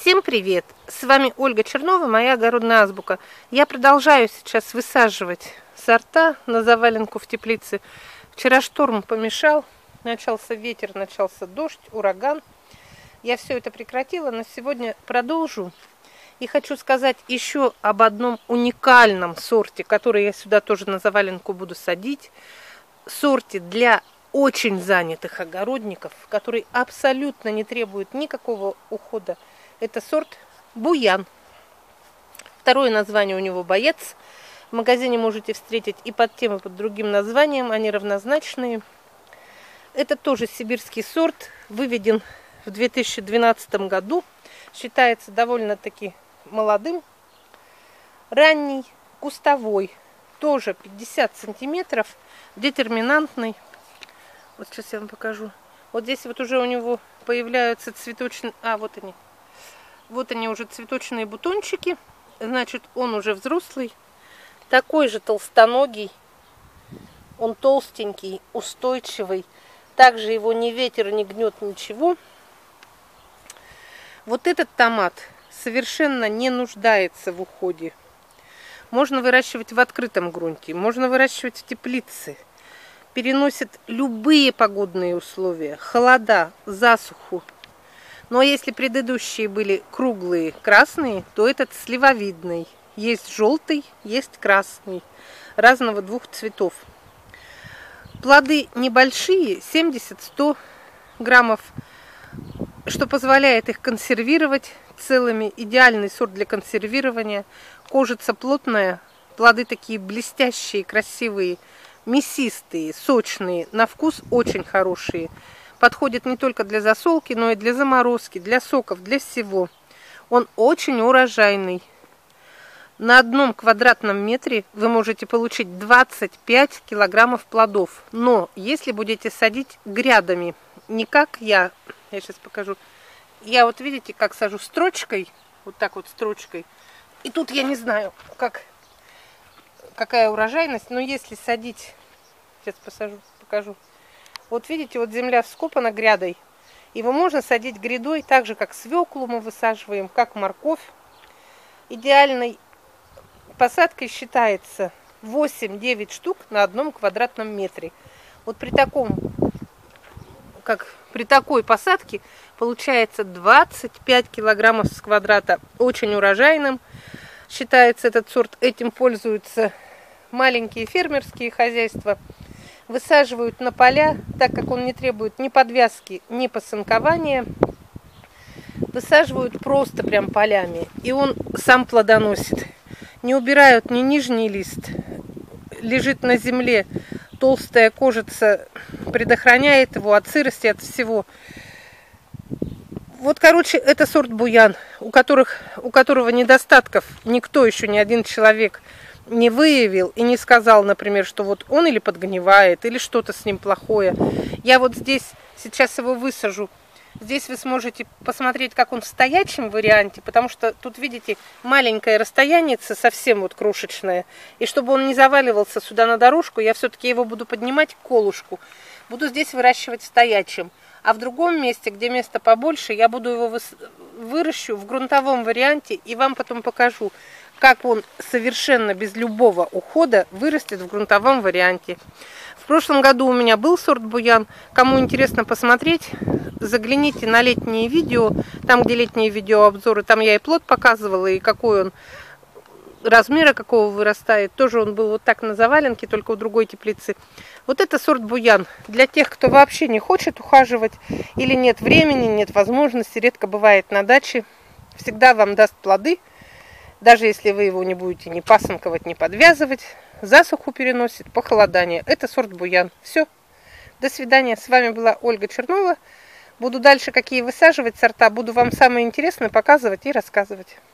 Всем привет! С вами Ольга Чернова, моя огородная азбука. Я продолжаю сейчас высаживать сорта на заваленку в теплице. Вчера шторм помешал, начался ветер, начался дождь, ураган. Я все это прекратила, но сегодня продолжу. И хочу сказать еще об одном уникальном сорте, который я сюда тоже на заваленку буду садить. Сорте для очень занятых огородников, который абсолютно не требует никакого ухода. Это сорт Буян. Второе название у него Боец. В магазине можете встретить и под тем, и под другим названием. Они равнозначные. Это тоже сибирский сорт. Выведен в 2012 году. Считается довольно-таки молодым. Ранний, кустовой. Тоже 50 сантиметров. Детерминантный. Вот сейчас я вам покажу. Вот здесь вот уже у него появляются цветочные... вот они. Вот они уже цветочные бутончики. Значит, он уже взрослый. Такой же толстоногий. Он толстенький, устойчивый. Также его ни ветер не гнет, ничего. Вот этот томат совершенно не нуждается в уходе. Можно выращивать в открытом грунте. Можно выращивать в теплице. Переносит любые погодные условия. Холода, засуху. Но если предыдущие были круглые, красные, то этот сливовидный. Есть желтый, есть красный. Разного двух цветов. Плоды небольшие, 70-100 граммов, что позволяет их консервировать целыми. Идеальный сорт для консервирования. Кожица плотная, плоды такие блестящие, красивые, мясистые, сочные, на вкус очень хорошие. Подходит не только для засолки, но и для заморозки, для соков, для всего. Он очень урожайный. На 1 квадратном метре вы можете получить 25 килограммов плодов. Но если будете садить грядами, не как я сейчас покажу. Я вот видите, как сажу строчкой, вот так вот строчкой. И тут я не знаю, какая урожайность, но если садить, сейчас покажу. Вот видите, вот земля вскопана грядой. Его можно садить грядой, так же, как свеклу мы высаживаем, как морковь. Идеальной посадкой считается 8-9 штук на 1 квадратном метре. Вот при такой посадке получается 25 килограммов с квадрата. Очень урожайным считается этот сорт. Этим пользуются маленькие фермерские хозяйства. Высаживают на поля, так как он не требует ни подвязки, ни посынкования. Высаживают просто прям полями. И он сам плодоносит. Не убирают ни нижний лист. Лежит на земле. Толстая кожица предохраняет его от сырости, от всего. Вот, короче, это сорт Буян, у которого недостатков никто еще, ни один человек не выявил и не сказал, например, что вот он или подгнивает, или что-то с ним плохое. Я вот здесь сейчас его высажу. Здесь вы сможете посмотреть, как он в стоячем варианте, потому что тут, видите, маленькое расстояние, совсем вот крошечное. И чтобы он не заваливался сюда на дорожку, я все-таки его буду поднимать к колышку. Буду здесь выращивать в стоячем. А в другом месте, где место побольше, я буду его выращу в грунтовом варианте и вам потом покажу, как он совершенно без любого ухода вырастет в грунтовом варианте. В прошлом году у меня был сорт Буян. Кому интересно посмотреть, загляните на летние видео. Там, где летние видеообзоры, там я и плод показывала, и какой он размера, какого вырастает. Тоже он был вот так на заваленке, только у другой теплицы. Вот это сорт Буян. Для тех, кто вообще не хочет ухаживать, или нет времени, нет возможности, редко бывает на даче, всегда вам даст плоды. Даже если вы его не будете ни пасынковать, ни подвязывать, засуху переносит, похолодание. Это сорт Буян. Все. До свидания. С вами была Ольга Чернова. Буду дальше какие высаживать сорта. Буду вам самые интересные показывать и рассказывать.